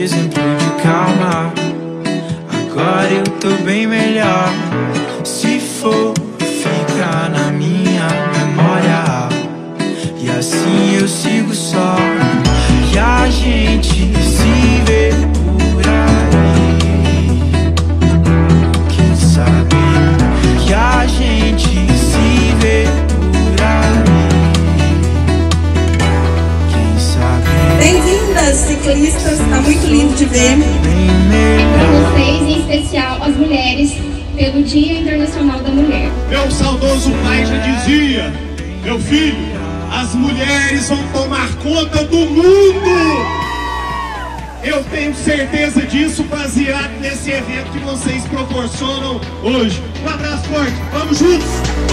exemplo de calma. Agora eu tô bem melhor. Se for, fica na minha memória. E assim eu sigo só. E a gente se vê por aí. Quem sabe? E a gente se vê por aí. Quem sabe? Bem-vindas, ciclistas, tá muito lindo de ver. Para vocês, em especial as mulheres, pelo Dia Internacional da Mulher. Meu saudoso pai já dizia: meu filho, as mulheres vão tomar conta do mundo. Eu tenho certeza disso, baseado nesse evento que vocês proporcionam hoje. Um abraço forte, vamos juntos!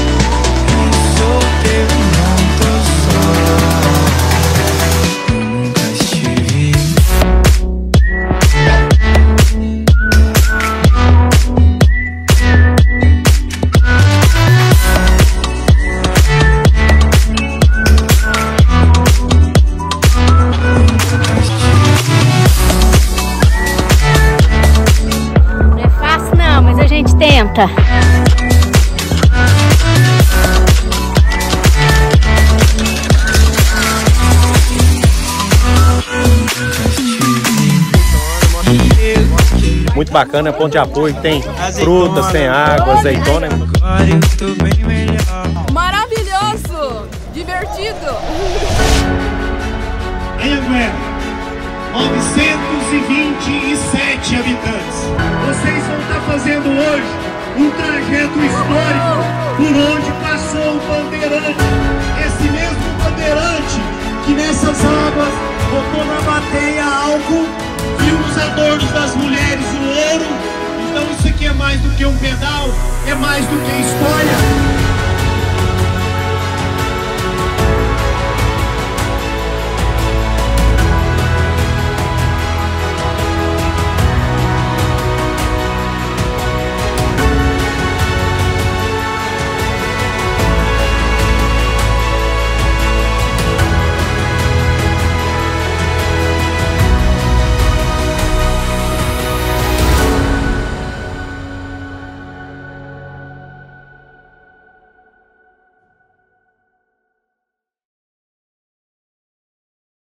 Tenta. Muito bacana, ponto de apoio, tem frutas, tem água, azeitona. Maravilhoso! Divertido! Anhanguera, 927 habitantes. Vocês vão estar fazendo hoje um trajeto histórico por onde passou o bandeirante. Esse mesmo bandeirante que nessas águas botou na bateia algo, viu nos adornos das mulheres o ouro. Então isso aqui é mais do que um pedal, é mais do que história.